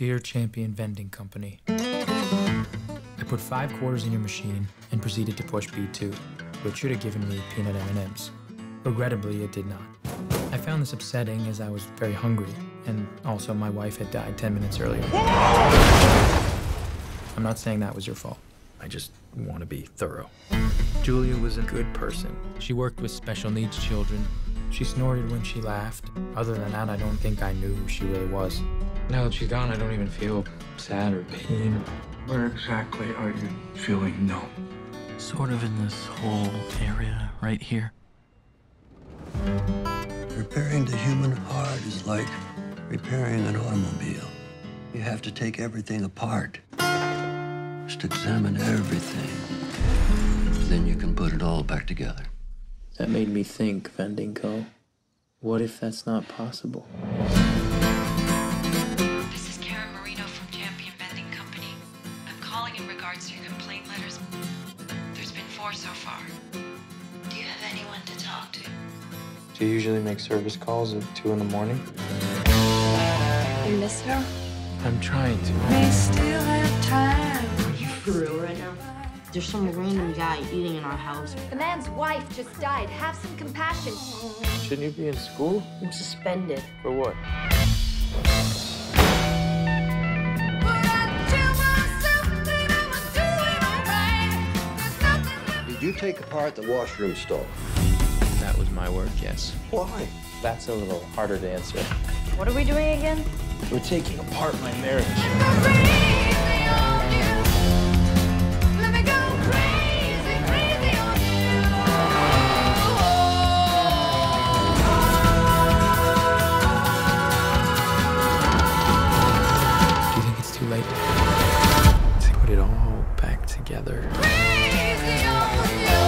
Dear Champion Vending Company, I put 5 quarters in your machine and proceeded to push B2, which should have given me peanut M&Ms. Regrettably, it did not. I found this upsetting as I was very hungry, and also my wife had died 10 minutes earlier. I'm not saying that was your fault. I just want to be thorough. Julia was a good person. She worked with special needs children. She snorted when she laughed. Other than that, I don't think I knew who she really was. Now that she's gone, I don't even feel sad or pain. Where exactly are you feeling numb? Sort of in this whole area right here. Repairing the human heart is like repairing an automobile. You have to take everything apart. Just examine everything. Then you can put it all back together. That made me think, Vending Co. What if that's not possible? This is Karen Marino from Champion Vending Company. I'm calling in regards to your complaint letters. There's been 4 so far. Do you have anyone to talk to? Do you usually make service calls at 2 in the morning? You miss her? I'm trying to. We still have time. Are you for real right now? There's some random guy eating in our house. The man's wife just died. Have some compassion. Shouldn't you be in school? I'm suspended. For what? Did you take apart the washroom stall? That was my work, yes. Why? That's a little harder to answer. What are we doing again? We're taking apart my marriage. Do you think it's too late to put it all back together? Crazy on you.